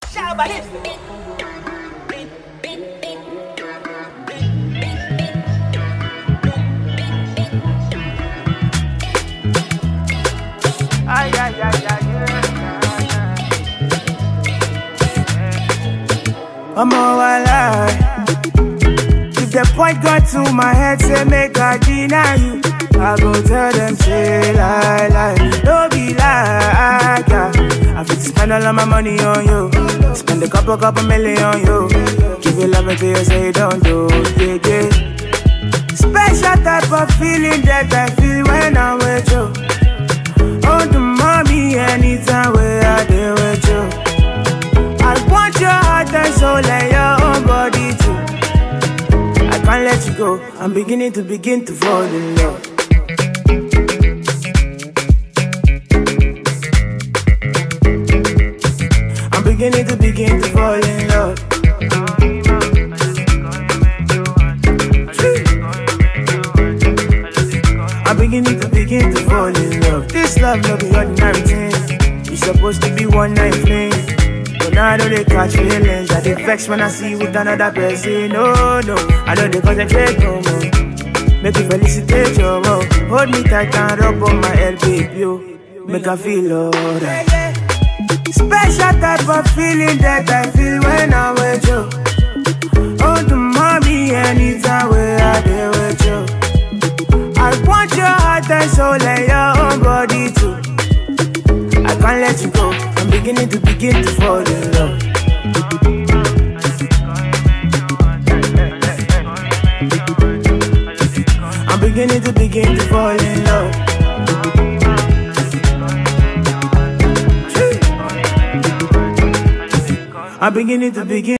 Ay, ay, ay, ay, I'm all alive. If the point got to my head, say make I deny you, I go tell them say lie. Don't be like yeah. I fit spend all of my money on you, spend a couple million on you. Give you love until you say don't do, yeah. Special type of feeling that I feel when I'm with you. Oh, the mommy, anytime where I deal with you. I want your heart and soul and your own body too. I can't let you go, I'm beginning to fall in love. I'm beginning to fall in love. I'm beginning to fall in love. This love no be ordinary thing. It's supposed to be one night fling, but now I know they catch feelings. I dey vex when I see you with another person. No, I know they concentrate no more. Make you felicitate your love. Hold me tight and rub on my head, baby. Make I feel alright. Special type of feeling that I feel when I'm with you. Oh, the mommy, anytime where I deal with you. I want your heart and soul and your own body too. I can't let you go, I'm beginning to fall in love. I'm beginning to fall in love. I'm beginning to